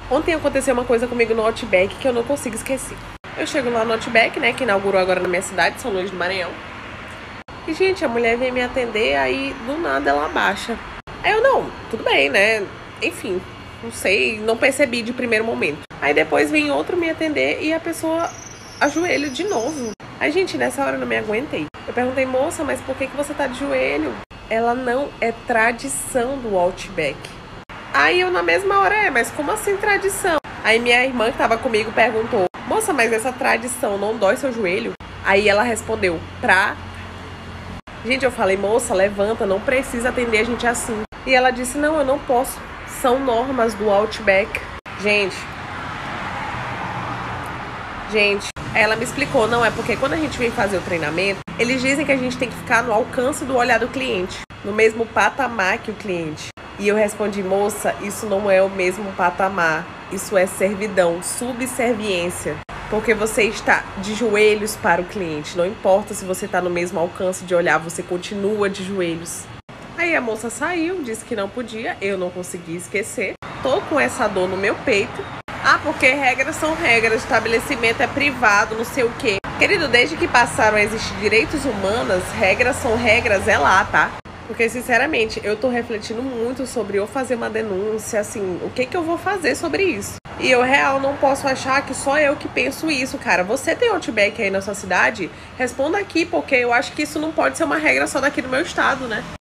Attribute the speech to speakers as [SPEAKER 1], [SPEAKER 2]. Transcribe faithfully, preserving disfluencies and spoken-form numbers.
[SPEAKER 1] Ontem aconteceu uma coisa comigo no Outback que eu não consigo esquecer. Eu chego lá no Outback, né, que inaugurou agora na minha cidade, São Luís do Maranhão. E, gente, a mulher vem me atender, aí do nada ela abaixa. Aí eu, não, tudo bem, né? Enfim, não sei, não percebi de primeiro momento. Aí depois vem outro me atender e a pessoa ajoelha de novo. Aí, gente, nessa hora eu não me aguentei. Eu perguntei, moça, mas por que, que você tá de joelho? Ela, não, é tradição do Outback. Aí eu na mesma hora, é, mas como assim tradição? Aí minha irmã que tava comigo perguntou, moça, mas essa tradição não dói seu joelho? Aí ela respondeu, pra... Gente, eu falei, moça, levanta, não precisa atender a gente assim. E ela disse, não, eu não posso. São normas do Outback. Gente. Gente. Ela me explicou, não, é porque quando a gente vem fazer o treinamento, eles dizem que a gente tem que ficar no alcance do olhar do cliente. No mesmo patamar que o cliente. E eu respondi, moça, isso não é o mesmo patamar. Isso é servidão, subserviência. Porque você está de joelhos para o cliente. Não importa se você está no mesmo alcance de olhar, você continua de joelhos. Aí a moça saiu, disse que não podia, eu não consegui esquecer. Tô com essa dor no meu peito. Ah, porque regras são regras, estabelecimento é privado, não sei o quê. Querido, desde que passaram a existir direitos humanos, regras são regras, é lá, tá? Porque, sinceramente, eu tô refletindo muito sobre eu fazer uma denúncia, assim, o que que eu vou fazer sobre isso? E eu, real, não posso achar que só eu que penso isso, cara. Você tem Outback aí na sua cidade? Responda aqui, porque eu acho que isso não pode ser uma regra só daqui do meu estado, né?